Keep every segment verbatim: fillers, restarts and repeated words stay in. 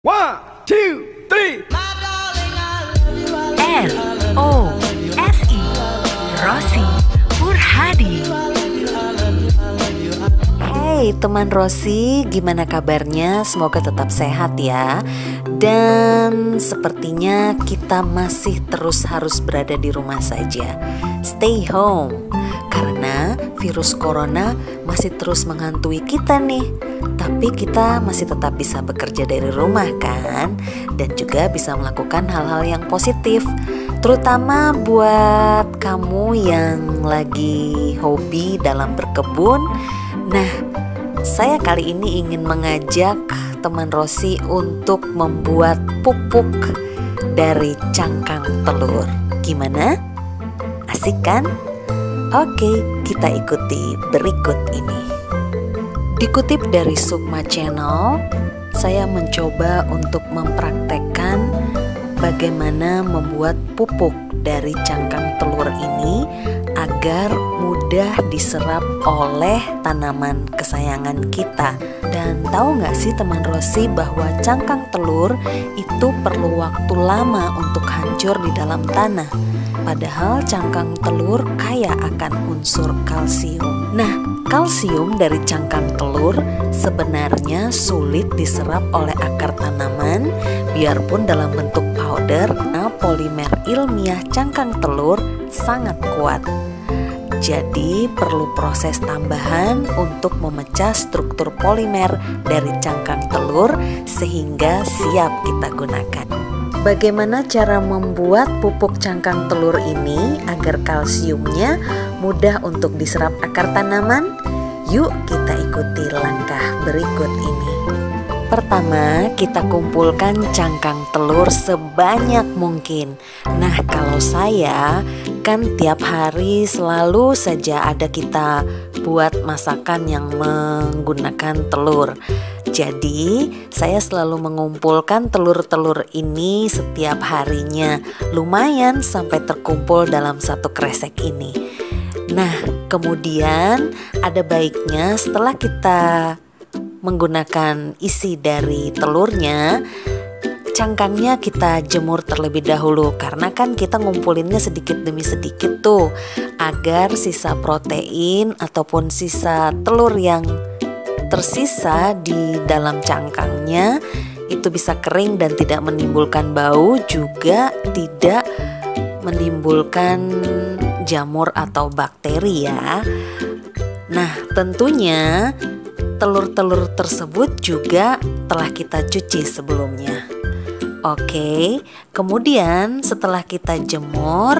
One, two, three. R O S I Rosi Purhadi. Hey teman Rosi, gimana kabarnya? Semoga tetap sehat ya. Dan sepertinya kita masih terus harus berada di rumah saja. Stay home. Karena virus corona masih terus menghantui kita nih. Tapi kita masih tetap bisa bekerja dari rumah kan? Dan juga bisa melakukan hal-hal yang positif. Terutama buat kamu yang lagi hobi dalam berkebun. Nah, saya kali ini ingin mengajak teman Rosi untuk membuat pupuk dari cangkang telur. Gimana? Asik kan? Oke, kita ikuti berikut ini. Dikutip dari Sukma Channel, saya mencoba untuk mempraktekkan bagaimana membuat pupuk dari cangkang telur ini agar mudah diserap oleh tanaman kesayangan kita. Dan tahu nggak sih teman Rosi bahwa cangkang telur itu perlu waktu lama untuk hancur di dalam tanah. Padahal cangkang telur kaya akan unsur kalsium. Nah, kalsium dari cangkang telur sebenarnya sulit diserap oleh akar tanaman, biarpun dalam bentuk powder. Nah, polimer ilmiah cangkang telur sangat kuat. Jadi perlu proses tambahan untuk memecah struktur polimer dari cangkang telur sehingga siap kita gunakan. Bagaimana cara membuat pupuk cangkang telur ini agar kalsiumnya mudah untuk diserap akar tanaman? Yuk kita ikuti langkah berikut ini. Pertama, kita kumpulkan cangkang telur sebanyak mungkin. Nah, kalau saya kan tiap hari selalu saja ada kita buat masakan yang menggunakan telur. Jadi, saya selalu mengumpulkan telur-telur ini setiap harinya. Lumayan sampai terkumpul dalam satu kresek ini. Nah, kemudian ada baiknya setelah kita menggunakan isi dari telurnya, cangkangnya kita jemur terlebih dahulu. Karena kan kita ngumpulinnya sedikit demi sedikit tuh, agar sisa protein ataupun sisa telur yang tersisa di dalam cangkangnya itu bisa kering dan tidak menimbulkan bau, juga tidak menimbulkan jamur atau bakteri ya. Nah, tentunya telur-telur tersebut juga telah kita cuci sebelumnya. Oke, kemudian setelah kita jemur,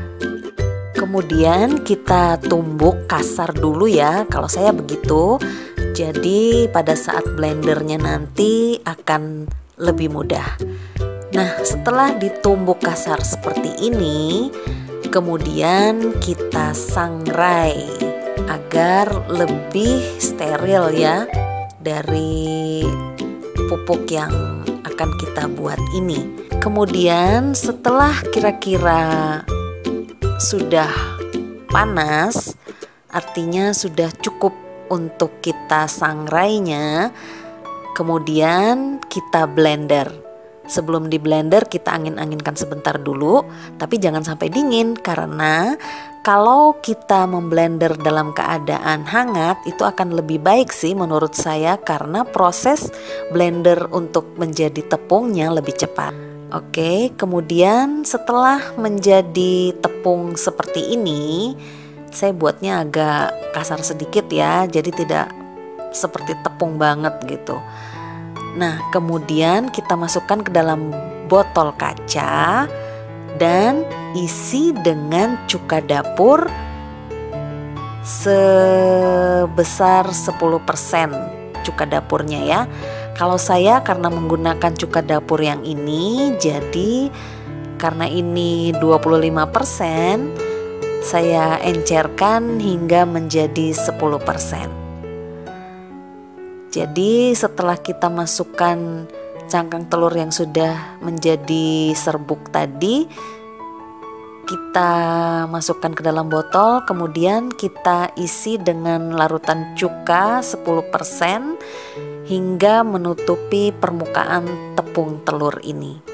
kemudian kita tumbuk kasar dulu ya. Kalau saya begitu. Jadi pada saat blendernya nanti akan lebih mudah. Nah, setelah ditumbuk kasar seperti ini, kemudian kita sangrai agar lebih steril ya dari pupuk yang akan kita buat ini. Kemudian setelah kira-kira sudah panas, artinya sudah cukup untuk kita sangrainya, kemudian kita blender. Sebelum di blender kita angin-anginkan sebentar dulu, tapi jangan sampai dingin, karena kalau kita memblender dalam keadaan hangat itu akan lebih baik sih menurut saya, karena proses blender untuk menjadi tepungnya lebih cepat. Oke, kemudian setelah menjadi tepung seperti ini, saya buatnya agak kasar sedikit ya, jadi tidak seperti tepung banget gitu. Nah, kemudian kita masukkan ke dalam botol kaca dan isi dengan cuka dapur sebesar sepuluh persen cuka dapurnya ya. Kalau saya karena menggunakan cuka dapur yang ini, jadi karena ini dua puluh lima persen, saya encerkan hingga menjadi sepuluh persen. Jadi setelah kita masukkan cangkang telur yang sudah menjadi serbuk tadi, kita masukkan ke dalam botol, kemudian kita isi dengan larutan cuka sepuluh persen. hingga menutupi permukaan tepung telur ini.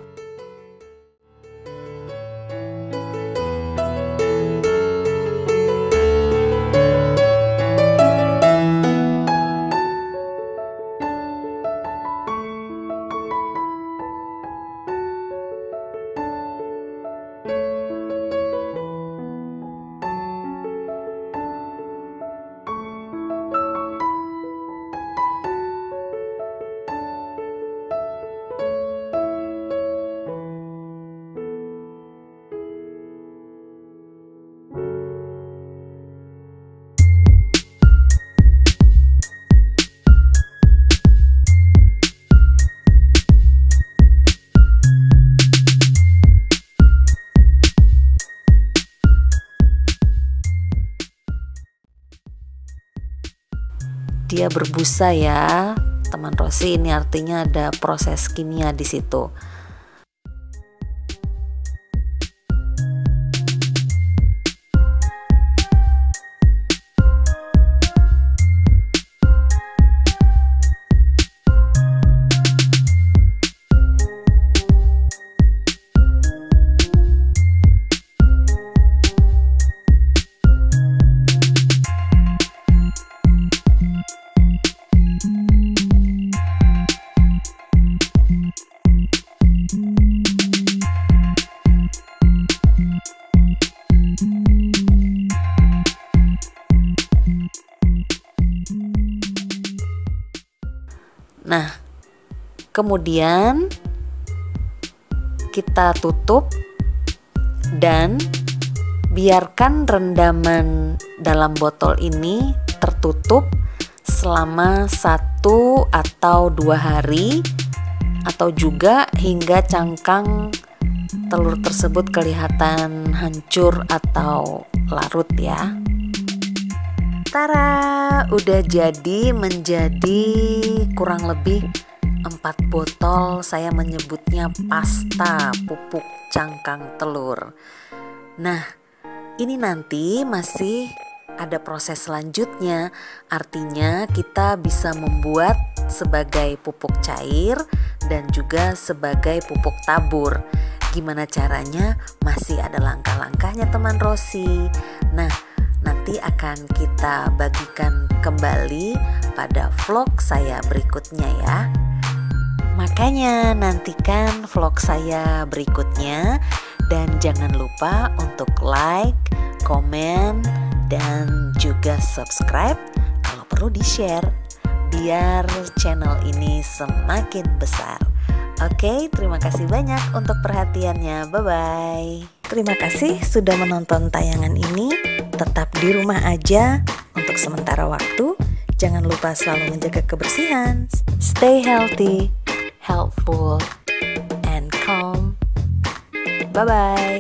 Dia berbusa ya, teman Rosi, ini artinya ada proses kimia di situ. Nah, kemudian kita tutup dan biarkan rendaman dalam botol ini tertutup selama satu atau dua hari, atau juga hingga cangkang telur tersebut kelihatan hancur atau larut ya. Tara, udah jadi menjadi kurang lebih empat botol, saya menyebutnya pasta pupuk cangkang telur. Nah, ini nanti masih ada proses selanjutnya, artinya kita bisa membuat sebagai pupuk cair dan juga sebagai pupuk tabur. Gimana caranya? Masih ada langkah-langkahnya teman Rosi. Nah, nanti akan kita bagikan kembali pada vlog saya berikutnya ya. Makanya nantikan vlog saya berikutnya, dan jangan lupa untuk like, komen, dan juga subscribe, kalau perlu di-share biar channel ini semakin besar. Oke, terima kasih banyak untuk perhatiannya. Bye-bye. Terima kasih sudah menonton tayangan ini. Tetap di rumah aja untuk sementara waktu. Jangan lupa selalu menjaga kebersihan. Stay healthy, helpful, and calm. Bye-bye.